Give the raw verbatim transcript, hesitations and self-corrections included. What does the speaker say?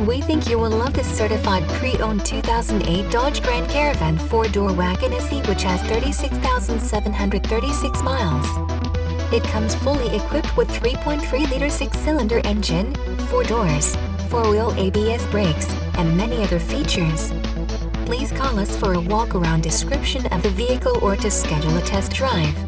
We think you will love this certified pre-owned two thousand eight Dodge Grand Caravan four-door wagon S E which has thirty-six thousand seven hundred thirty-six miles. It comes fully equipped with three point three liter six-cylinder engine, four doors, four-wheel A B S brakes, and many other features. Please call us for a walk-around description of the vehicle or to schedule a test drive.